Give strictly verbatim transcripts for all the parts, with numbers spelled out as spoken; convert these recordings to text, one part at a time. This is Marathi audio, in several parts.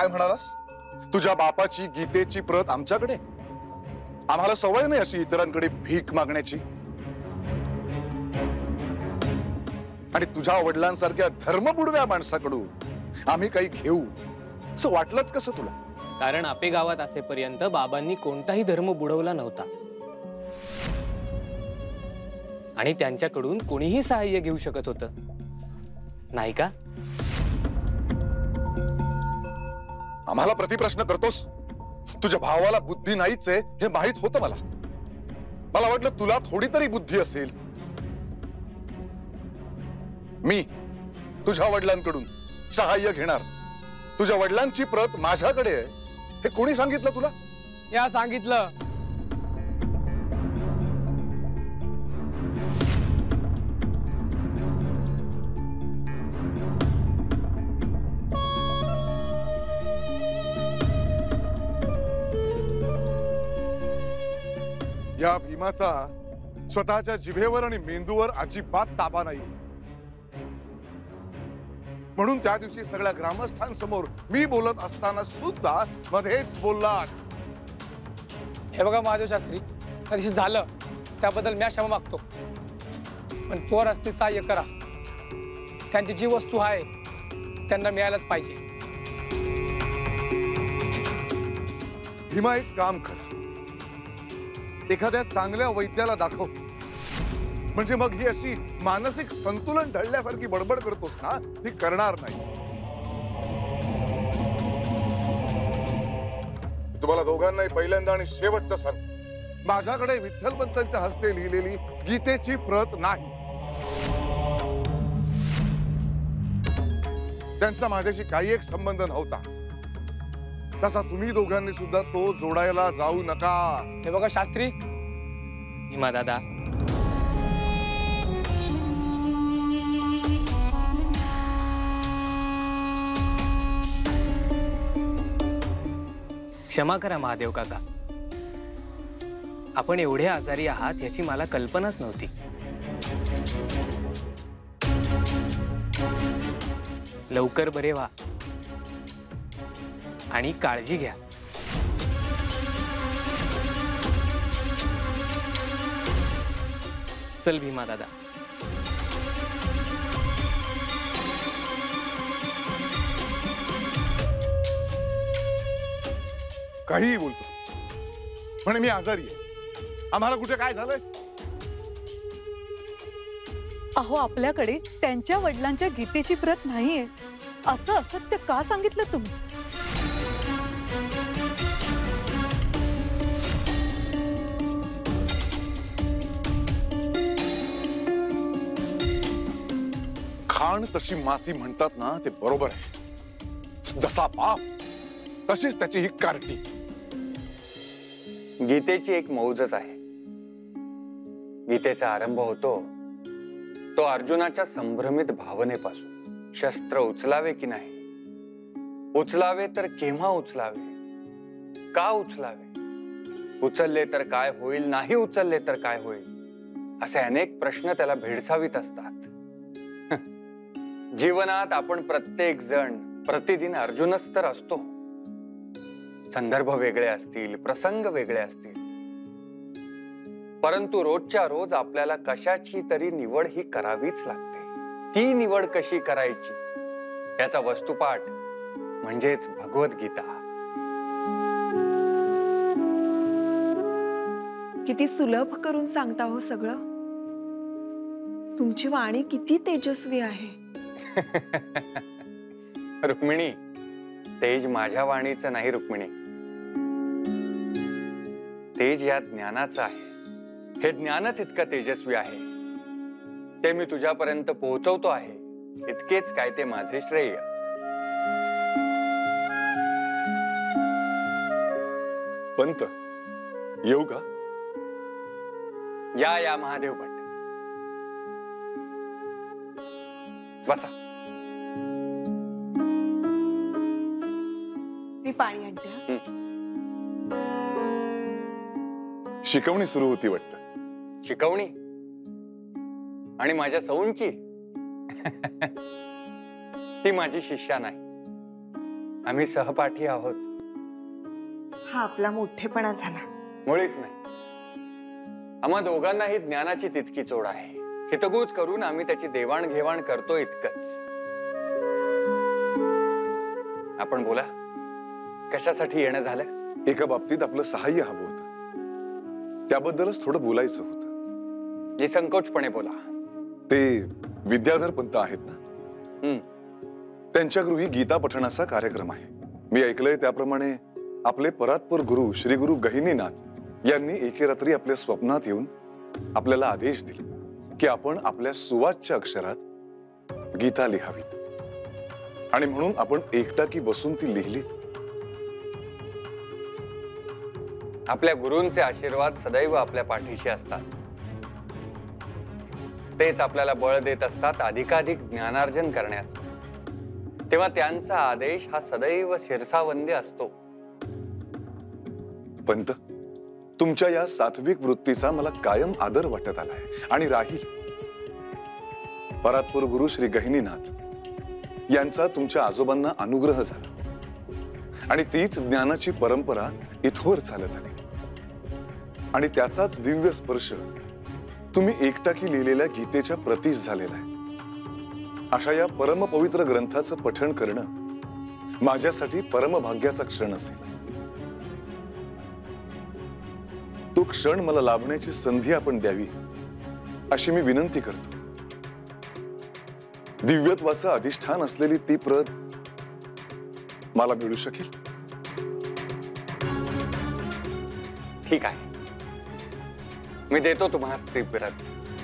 काय म्हणालास? तुझ्या बापाची गीतेची प्रत आमच्याकडे? आम्हाला सवय नाही अशी इतरांकडे भीक मागण्याची. आणि तुझ्या वडिलांसारख्या धर्मबुडव्या माणसाकडून आम्ही काही घेऊ असं वाटलंच कसं तुला? कारण आपे गावात असेपर्यंत बाबांनी कोणताही धर्म बुडवला नव्हता आणि त्यांच्याकडून कोणीही सहाय्य घेऊ शकत होतं, नाही का? आम्हाला प्रतिप्रश्न करतोस? तुझ्या भावाला बुद्धी नाहीच आहे हे माहित होतं मला. मला वाटलं तुला थोडी तरी बुद्धी असेल. मी तुझ्या वडिलांकडून सहाय्य घेणार. तुझ्या वडिलांची प्रत माझ्याकडे आहे हे कोणी सांगितलं तुला? या सांगितलं. या भीमाचा स्वतःच्या जिभेवर आणि मेंदूवर अजिबात ताबा नाही. म्हणून त्या दिवशी सगळ्या ग्रामस्थांसमोर मी बोलत असताना सुद्धा मध्येच बोललास. हे बघा महादेव शास्त्री, त्या दिवशी झालं त्याबद्दल मी क्षमा मागतो, पण पोर असते सहाय्य करा. त्यांची जी वस्तू आहे त्यांना मिळायलाच पाहिजे. भीमा, एक काम कर, एखाद्या चांगल्या वैद्याला दाखव. म्हणजे मग ही अशी मानसिक संतुलन ढळल्यासारखी बडबड करतोस ना, ती करणार नाहीस. तुम्हाला दोघांनाही पहिल्यांदा आणि शेवटचं सांग, माझ्याकडे विठ्ठलपंतांच्या हस्ते लिहिलेली गीतेची प्रत नाही. त्यांचा माझ्याशी काही एक संबंध नव्हता. तसा तुम्ही दोघांनी सुद्धा तो जोडायला जाऊ नका. हे बघा शास्त्री, भीमा दादा, क्षमा करा महादेव काका. आपण एवढे आजारी आहात याची मला कल्पनाच नव्हती. लवकर बरे व्हा आणि काळजी घ्या. चल भीमा दादा. काहीही बोलतो, पण मी आजारी आहे. आम्हाला कुठे काय झालंय? अहो, आपल्याकडे त्यांच्या वडिलांच्या गीतेची प्रत नाहीये असं असत्य का सांगितलं तुम्ही? खाण तशी माती म्हणतात ना, ते बरोबर आहे. जसा बाप तशीच त्याची ही कार्टी. गीतेची एक मौजच आहे. गीतेचा आरंभ होतो तो अर्जुनाच्या संभ्रमित भावनेपासून. शस्त्र उचलावे की नाही, उचलावे तर केव्हा उचलावे, का उचलावे, उचलले तर काय होईल, नाही उचलले तर काय होईल, असे अनेक प्रश्न त्याला भेडसावीत असतात. जीवनात आपण प्रत्येक जण प्रतिदिन अर्जुनच तर असतो. संदर्भ वेगळे असतील, प्रसंग वेगळे असतील, परंतु रोजच्या रोज आपल्याला कशाची तरी निवड ही करावीच लागते. ती निवड कशी करायची याचा वस्तुपाठ म्हणजेच भगवद्गीता. किती सुलभ करून सांगता हो सगळं. तुमची वाणी किती तेजस्वी आहे. रुक्मिणी, तेज माझ्या वाणीचं नाही रुक्मिणी, तेज या ज्ञानाचं आहे. हे ज्ञानच इतकं तेजस्वी आहे ते मी तुझ्यापर्यंत पोहोचवतो आहे, इतकेच काय ते माझे श्रेय. पंत, येऊ का? या या महादेव भट, बसा. मी पाणी आणते. शिकवणी सुरू होती वाटतं. शिकवणी? आणि माझ्या सौंची? ती माझी शिष्या नाही, आम्ही सहपाठी आहोत. हा आपला मोठेपणा झाला. मुळीच नाही. आम्हा दोघांनाही ज्ञानाची तितकीच ओढ आहे. हितगुज करून आम्ही त्याची देवाणघेवाण करतो इतकंच. आपण बोला, कशासाठी येणं झालं? एका बाबतीत आपलं सहाय्य हवं होतं, त्याबद्दलच थोडं बोलायचं होतं. निसंकोचपणे बोला. ते विद्याधर पंत आहेत ना, हम्म. त्यांच्या गृही गीता पठणाचा कार्यक्रम आहे. मी ऐकलंय त्याप्रमाणे आपले परात्पर गुरु श्री गुरु गहिनीनाथ यांनी एके रात्री आपल्या स्वप्नात येऊन आपल्याला आदेश दिले की आपण आपल्या सुवाच्य अक्षरात गीता लिहावीत, आणि म्हणून आपण एकटाकी बसून ती लिहिलीत. आपल्या गुरूंचे आशीर्वाद सदैव आपल्या पाठीशी असतात. तेच आपल्याला बळ देत असतात अधिकाधिक ज्ञानार्जन करण्याचं. तेव्हा त्यांचा आदेश हा सदैव शिरसावंदी असतो. पंत, तुमच्या या सात्विक वृत्तीचा मला कायम आदर वाटत आलाय आणि राहील. परात्पर गुरु श्री गहिनीनाथ यांचा तुमच्या आजोबांना अनुग्रह झाला आणि तीच ज्ञानाची परंपरा इथवर चालत आली, आणि त्याचाच दिव्य स्पर्श तुम्ही एकटाकी लिहिलेल्या गीतेच्या प्रतीस झालेला आहे. अशा या परमपवित्र ग्रंथाचं पठण करणं माझ्यासाठी परमभाग्याचा क्षण असेल. तो क्षण मला लाभण्याची संधी आपण द्यावी अशी मी विनंती करतो. दिव्यत्वाचं अधिष्ठान असलेली ती प्रत मला मिळू शकेल? ठीक आहे, मी देतो तुम्हाला ती प्रत.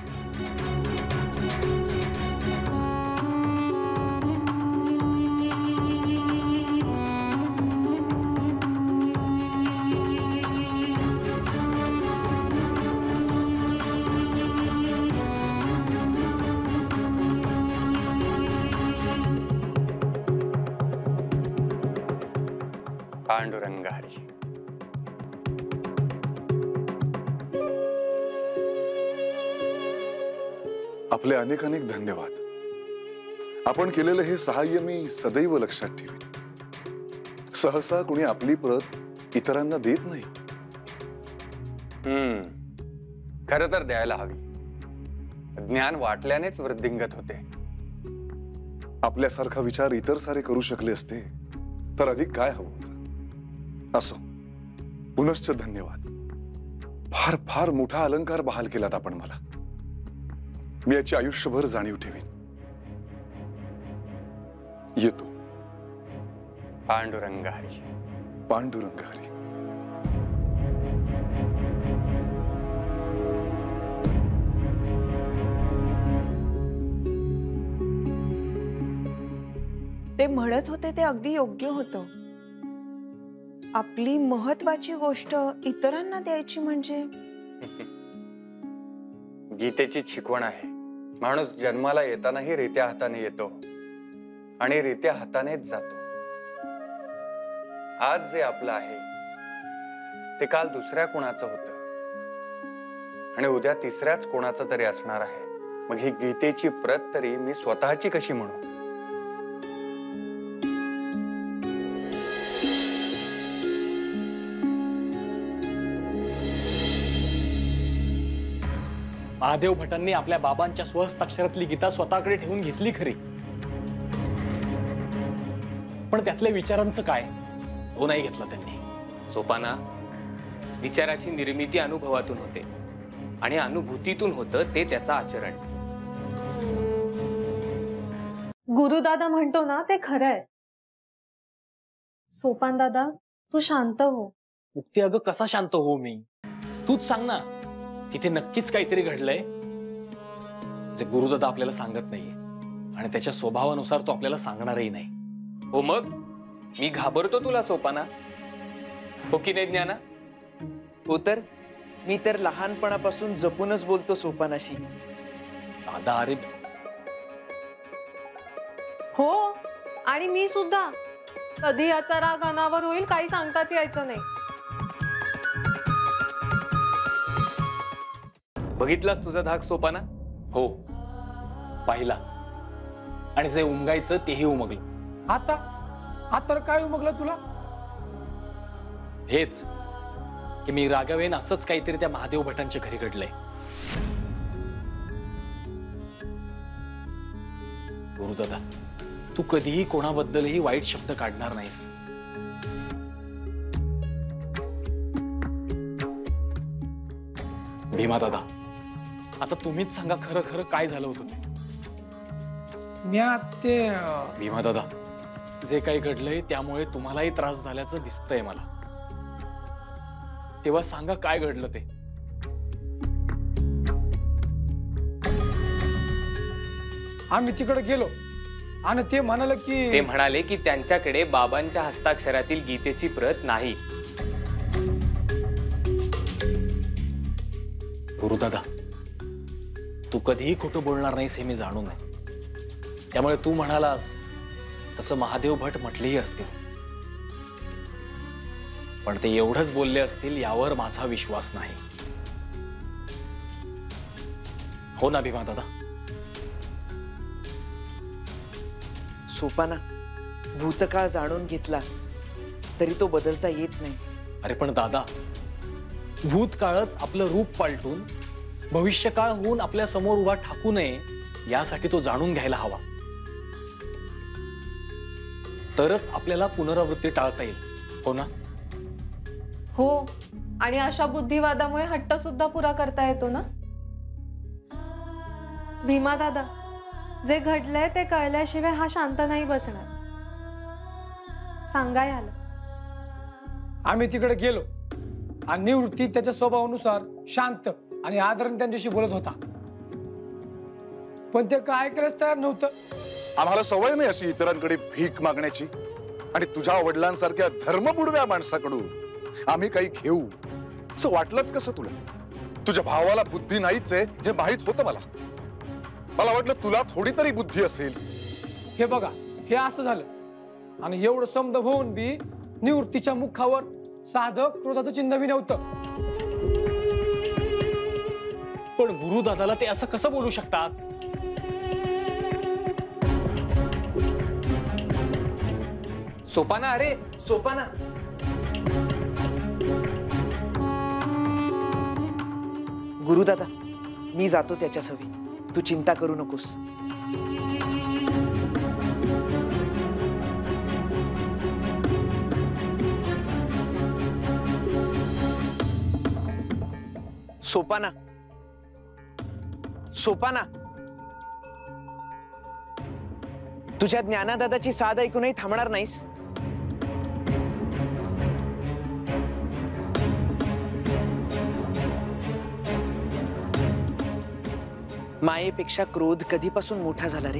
पांडुरंग हरी. आपले अनेक अनेक धन्यवाद. आपण केलेलं हे सहाय्य मी सदैव लक्षात ठेवेन. सहसा कुणी आपली प्रत इतरांना देत नाही. हम्म खरं तर द्यायला हवी. ज्ञान वाटल्यानेच वृद्धिंगत होते. आपल्यासारखा विचार इतर सारे करू शकले असते तर अधिक काय हवं होतं. असो, पुनश्च धन्यवाद. फार फार मोठा अलंकार बहाल केलात आपण मला. मी याची आयुष्यभर जाणीव ठेवीन. येतो. पांडुरंग हरी. पांडुरंग हरी. ते म्हणत होते ते अगदी योग्य होतं. आपली महत्वाची गोष्ट इतरांना द्यायची म्हणजे गीतेची शिकवण आहे. माणूस जन्माला येतानाही रित्या हाताने येतो आणि रित्या हातानेच जातो. आज जे आपलं आहे ते काल दुसऱ्या कोणाचं होतं आणि उद्या तिसऱ्याच कोणाचं तरी असणार आहे. मग ही गीतेची प्रत तरी मी स्वतःची कशी म्हणू? महादेव भटांनी आपल्या बाबांच्या स्वहस्ताक्षरातली गीता स्वतःकडे ठेवून घेतली खरी, पण त्यातल्या विचारांचं काय तो नाही घेतला त्यांनी. सोपाना, विचाराची निर्मिती अनुभवातून होते आणि अनुभूतीतून होतं ते त्याचं आचरण. गुरुदादा म्हणतो ना ते खरं आहे. सोपान दादा, तू शांत हो. मुक्ती, अगं कसा शांत हो मी? तूच सांग ना. तिथे नक्कीच काहीतरी घडलंय जे गुरुदादा आपल्याला सांगत नाहीये, आणि त्याच्या स्वभावानुसार तो आपल्याला सांगणारही नाही. हो मग मी घाबरतो तुला सोपाना, हो की नाही ज्ञाना? हो तर मी तर लहानपणापासून जपूनच बोलतो सोपानाशी. दादा, अरे हो, आणि मी सुद्धा. कधी याचा राग अनावर होईल काही सांगताच यायचं नाही. बघितलास तुझा धाक सोपाना? हो, पाहिला. आणि जे उमगायचं तेही उमगलं. आता आता काय उमगलं तुला? हेच की मी रागावेन असंच काहीतरी त्या महादेव भटांच्या घरी घडलंय. गुरुदादा, तू कधीही कोणाबद्दलही वाईट शब्द काढणार नाहीस. भीमा दादा, आता तुम्हीच सांगा खरं खरं काय झालं होतं ते. म्या ते भीमा दादा, जे काही घडलंय त्यामुळे तुम्हालाही त्रास झाल्याचं दिसतंय मला. तेव्हा सांगा काय घडलं ते. आम्ही तिकडे गेलो आणि ते म्हणाले की ते म्हणाले की त्यांच्याकडे बाबांच्या हस्ताक्षरातील गीतेची प्रत नाही. गुरुदादा, तू कधीही खोटं बोलणार नाहीस हे मी जाणून आहे. त्यामुळे तू म्हणालास तसं महादेव भट म्हटलेही असतील, पण ते एवढंच बोलले असतील यावर माझा विश्वास नाही. हो ना भीमा दादा? सोपाना, भूतकाळ जाणून घेतला तरी तो बदलता येत नाही. अरे पण दादा, भूतकाळच आपलं रूप पालटून भविष्यकाळ होऊन आपल्या समोर उभा ठाकू नये यासाठी तो जाणून घ्यायला हवा. तरच आपल्याला पुनरावृत्ती टाळता येईल. हो ना? हो, आणि अशा बुद्धिवादामुळे हट्ट सुद्धा पुरा करता येतो ना. भीमा दादा, जे घडलंय ते कळल्याशिवाय हा शांत नाही बसणार. सांगा याला. आम्ही तिकडे गेलो आणि निवृत्ती त्याच्या स्वभावानुसार शांत आणि आदराने त्यांच्याशी बोलत होता, पण ते काय करायचं तयार नव्हतं. आम्हाला सवय नाही अशी इतरांकडे भीक मागण्याची, आणि तुझ्या वडिलांसारख्या धर्मबुडव्या माणसाकडून आम्ही काही घेऊ असं वाटलंच कसं तुला? तुझ्या भावाला बुद्धी नाहीच आहे हे माहित होतं मला. मला वाटलं तुला थोडी तरी बुद्धी असेल. हे बघा, हे असं झालं आणि एवढं समज होऊन बी निवृत्तीच्या मुखावर साधं क्रोधाचं चिन्ह बी नव्हतं. पण गुरुदादाला ते असं कसं बोलू शकतात? सोपाना, अरे सोपाना, गुरुदादा, मी जातो त्याच्या सवी. तू चिंता करू नकोस. सोपाना, सोपाना, तुझ्या ज्ञानादादाची साद ऐकूनही थांबणार नाहीस? मायेपेक्षा क्रोध कधीपासून मोठा झाला रे?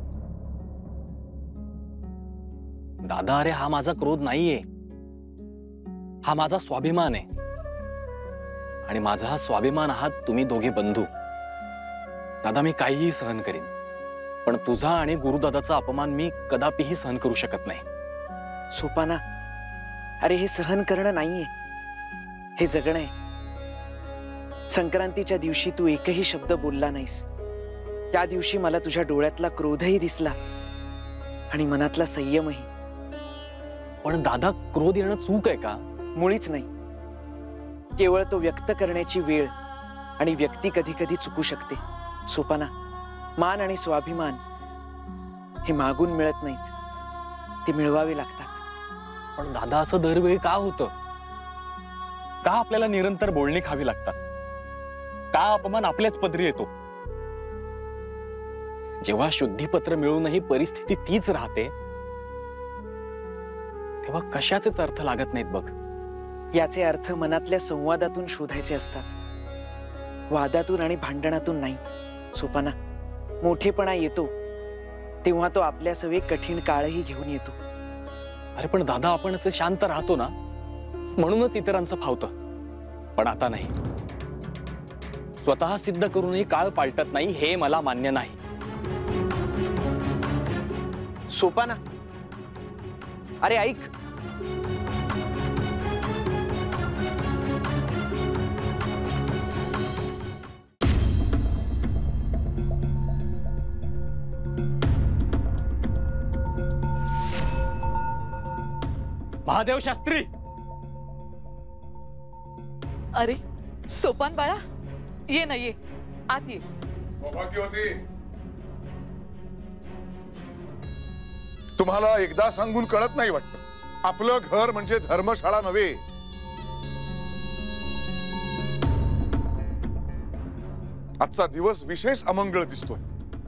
दादा, अरे हा माझा क्रोध नाहीये, हा माझा स्वाभिमान आहे. आणि माझा हा स्वाभिमान आहात तुम्ही दोघे बंधू. दादा, मी काहीही सहन करीन, पण तुझा आणि गुरुदादाचा अपमान मी कदापिही सहन करू शकत नाही. सोपाना, अरे हे सहन करणं नाहीये, हे जगणं आहे. संक्रांतीच्या दिवशी तू एकही शब्द बोलला नाहीस. त्या दिवशी मला तुझ्या डोळ्यातला क्रोधही दिसला आणि मनातला संयमही. पण दादा, क्रोध येणं चूक आहे का? मुळीच नाही. केवळ तो व्यक्त करण्याची वेळ आणि व्यक्ती कधी कधी चुकू शकते. सोपाना, मान आणि स्वाभिमान हे मागून मिळत नाहीत, ते मिळवावे लागतात. पण दादा, असं दरवेळी का होतं? का आपल्याला निरंतर बोलणी खावी लागतात? का अपमान आपल्याच पदरी येतो? जेव्हा शुद्धीपत्र मिळूनही परिस्थिती तीच राहते तेव्हा कशाचेच अर्थ लागत नाहीत बघ. याचे अर्थ मनातल्या संवादातून शोधायचे असतात, वादातून आणि भांडणातून नाही. सोपाना, मोठेपणा येतो तेव्हा तो आपल्या सवे कठीण काळही घेऊन येतो. अरे पण दादा, आपण असं शांत राहतो ना, म्हणूनच इतरांचं फावतं. पण आता नाही. स्वतः सिद्ध करूनही काळ पालटत नाही हे मला मान्य नाही. सोपाना, अरे ऐक. महादेव शास्त्री. अरे सोपान बाळा, ये ना ये, आत ये. सौभाग्यवती, तुम्हाला एकदा सांगून कळत नाही वाटत, आपलं घर म्हणजे धर्मशाळा नव्हे. आजचा दिवस विशेष अमंगळ दिसतोय.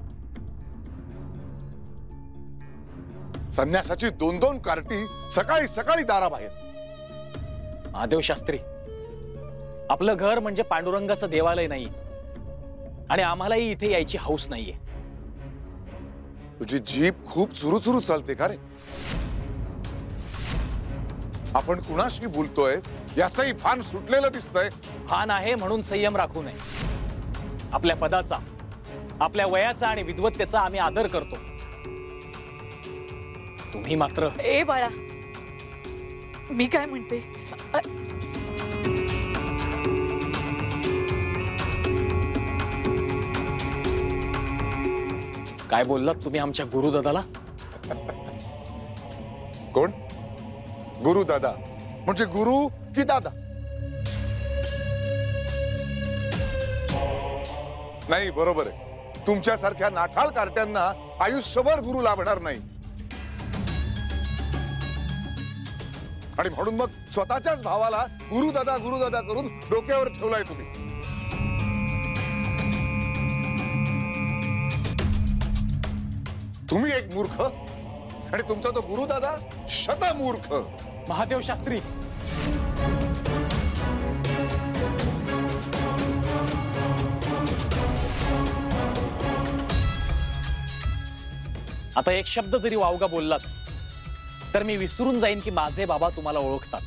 संन्यासाची दोन दोन कार्टी सकाळी सकाळी दाराबाहेर. महादेव शास्त्री, आपलं घर म्हणजे पांडुरंगाचं देवालय नाही आणि आम्हालाही इथे यायची हौस नाहीये. तुझी जीभ खूप चुरूचुरू चालते का रे? आपण कुणाशी बोलतोय याचंही भान सुटलेलं दिसतंय. भान आहे म्हणून संयम राखू नये. आपल्या पदाचा, आपल्या वयाचा आणि विद्वत्तेचा आम्ही आदर करतो. तुम्ही मात्र. ए बाळा, मी काय म्हणते, अ- काय बोललात तुम्ही आमच्या गुरुदादाला? कोण? गुरु दादा म्हणजे गुरु की दादा? नाही, बरोबर आहे. तुमच्यासारख्या नाठाळ कार्ट्यांना आयुष्यभर गुरु लाभणार नाही. आणि म्हणून मग स्वतःच्याच भावाला गुरुदादा गुरुदादा करून डोक्यावर ठेवलाय तुम्ही. तुम्ही एक मूर्ख आणि तुमचा तो गुरुदादा शतमूर्ख. महादेव शास्त्री, आता एक शब्द जरी वावगा बोललात तर मी विसरून जाईन की माझे बाबा तुम्हाला ओळखतात.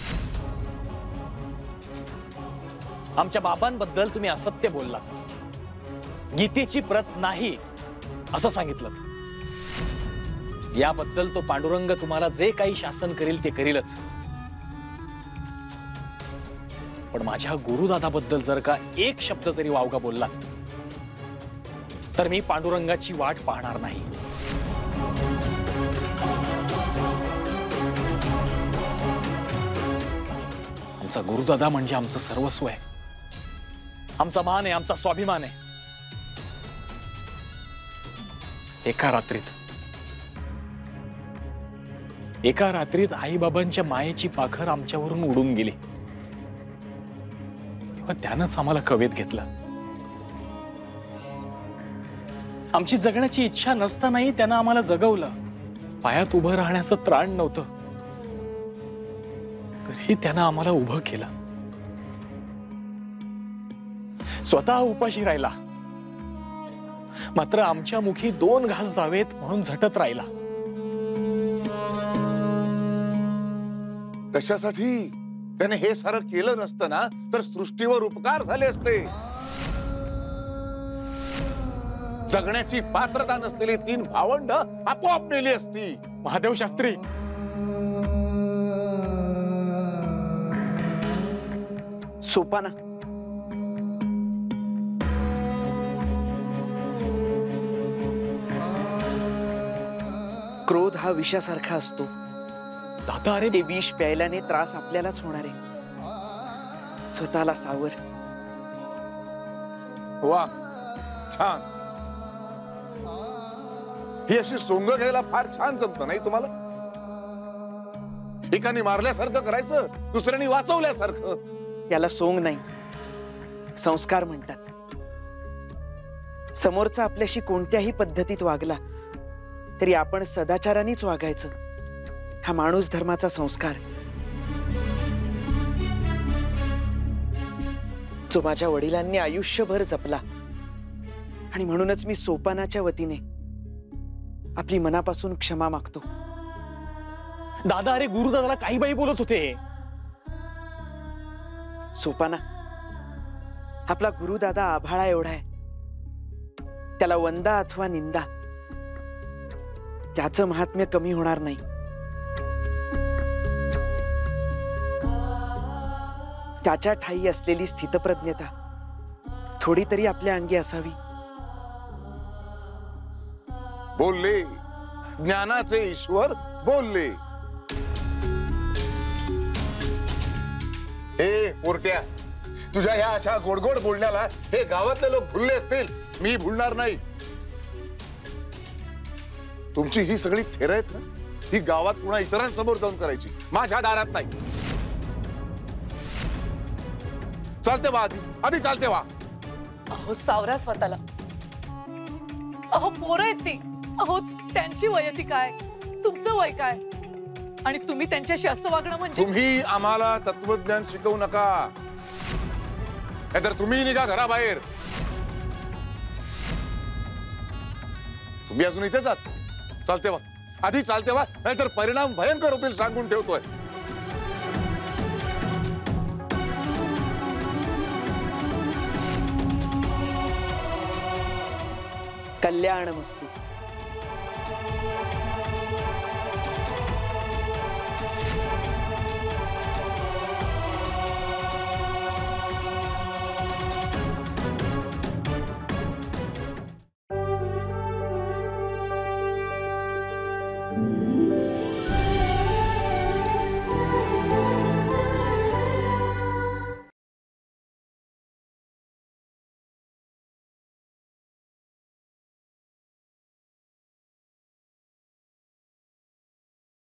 आमच्या बाबांबद्दल तुम्ही असत्य बोललात, गीतेची प्रत नाही असं सांगितलं. याबद्दल तो पांडुरंग तुम्हाला जे काही शासन करेल ते करीलच. पण माझ्या गुरुदादाबद्दल जर का एक शब्द जरी वावगा बोललात तर मी पांडुरंगाची वाट पाहणार नाही. आमचा गुरुदादा म्हणजे आमचं सर्वस्व आहे, आमचा मान आहे, आमचा स्वाभिमान आहे. एका रात्रीत एका रात्रीत आई बाबांच्या मायेची पाखर आमच्यावरून उडून गेली तेव्हा त्यानंच आम्हाला कवेत घेतलं. आमची जगण्याची इच्छा नसतानाही त्यानं आम्हाला जगवलं. पायात उभं राहण्याचं त्राण नव्हतं तरी त्यानं आम्हाला उभं केलं. स्वतः उपाशी राहिला, मात्र आमच्या मुखी दोन घास जावेत म्हणून झटत राहिला. कशासाठी त्याने हे सारं केलं नसतं ना तर सृष्टीवर उपकार झाले असते. जगण्याची पात्रता नसलेली तीन भावंड आपोआप नेली असती. महादेव शास्त्री, सोपाना, क्रोध हा विषासारखा असतो. दादा, अरे ते विष प्यायल्याने त्रास आपल्यालाच होणार आहे. स्वतःला सावर. वा, छान. ही अशी सोंग घ्यायला फार छान जमतं नाही तुम्हाला? एकाने मारल्यासारखं करायचं, दुसऱ्याने वाचवल्यासारखं. याला सोंग नाही, संस्कार म्हणतात. समोरचा आपल्याशी कोणत्याही पद्धतीत वागला तरी आपण सदाचारानेच वागायचं. हा माणूस धर्माचा संस्कार जो माझ्या वडिलांनी आयुष्यभर जपला. आणि म्हणूनच मी सोपानाच्या वतीने आपली मनापासून क्षमा मागतो. दादा, अरे गुरुदादाला काही बाई बोलत होते. सोपाना, आपला गुरुदादा आभाळा एवढा आहे. त्याला वंदा अथवा निंदा त्याचं महात्म्य कमी होणार नाही. त्याच्या ठाई असलेली स्थितप्रज्ञता थोडी तरी आपल्या अंगी असावी. बोलले ज्ञानाचे ईश्वर, बोलले. हे पोरट्या, तुझ्या ह्या अशा गोडगोड बोलण्याला हे गावातले लोक भुलले असतील, मी भुलणार नाही. तुमची ही सगळी थेर आहेत ना, ही गावात पुन्हा इतरांसमोर जाऊन करायची, माझ्या दारात नाही. चालते वा, आधी आधी चालते वा. अहो सावरा स्वतःला. अहो पोरं आहेत ती. अहो त्यांची वयती काय, तुमचं वय काय, आणि तुम्ही त्यांच्याशी असं वागणं म्हणजे. तुम्ही आम्हाला तत्वज्ञान शिकवू नका, नाहीतर तुम्ही निघा घराबाहेर. तुम्ही अजून इथेच आहात. चालते वा, आधी चालते वा, नाहीतर परिणाम भयंकर होतील, सांगून ठेवतोय. कल्याणमस्तु.